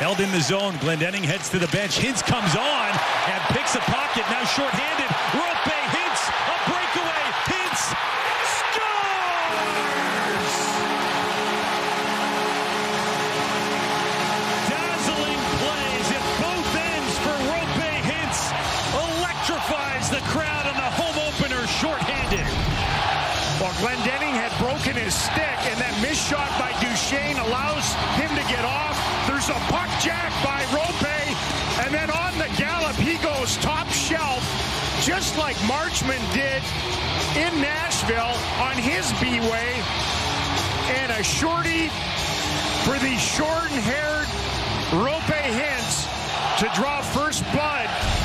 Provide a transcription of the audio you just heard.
Held in the zone. Glendening heads to the bench. Hintz comes on and picks a pocket. Now shorthanded. Roope Hintz. A breakaway. Hintz scores! Dazzling plays at both ends for Roope Hintz. Electrifies the crowd on the home opener shorthanded. Well, Glendening had broken his stick, and that missed shot by Duchesne allows him to get off. There's a puck jack by Roope, and then on the gallop, he goes top shelf, just like Marchman did in Nashville on his B-way. And a shorty for the short-haired Roope Hintz to draw first blood